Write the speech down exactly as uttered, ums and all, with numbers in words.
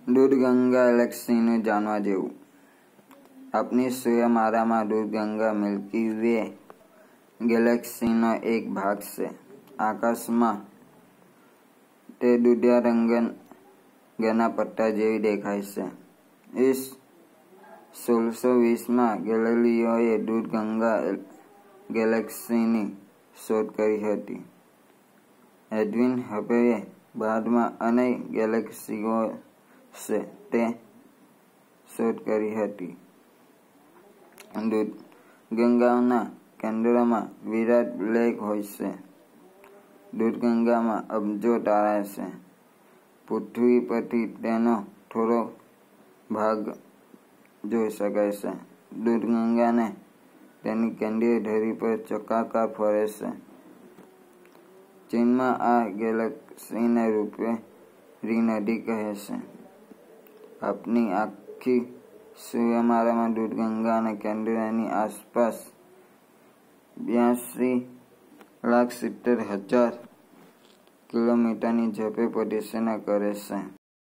દૂધગંગા ગેલેક્સીનું જાણવા જેવું. આપણી સૂર્યમાળામાં દૂધગંગા મિલ્કી વે ગેલેક્સીનો એક ભાગ છે. આકાશમાં તે દૂધિયા રંગના પટ્ટા જેવી દેખાય છે. ઈસ સોળસો વીસમાં ગેલિલિયોએ દૂધગંગા ગેલેક્સીની શોધ કરી હતી. એડવિન હબલે બાદમાં અનેક ગેલેક્સીઓ છે તે શોધ કરી હતી. દૂધગંગાના કેન્દ્રમાં વિરાટ બ્લેક હોય છે. દૂધગંગામાં અબજો તારા છે. પૃથ્વી પરથી તેનો થોડો ભાગ જોઈ શકાય છે. દૂધગંગાને તેની કેન્દ્રીય ધરી પર ચક્રાકાર ફરે છે. ચીનમાં આ ગેલેક્સીને રૂપેરી નદી કહે છે. આપણી આખી સૂર્યમાળામાં દૂધગંગાના કેન્દ્રની આસપાસ બ્યાસી લાખ સિત્તેર હજાર કિલોમીટરની ઝડપે પ્રદક્ષિણા કરે છે.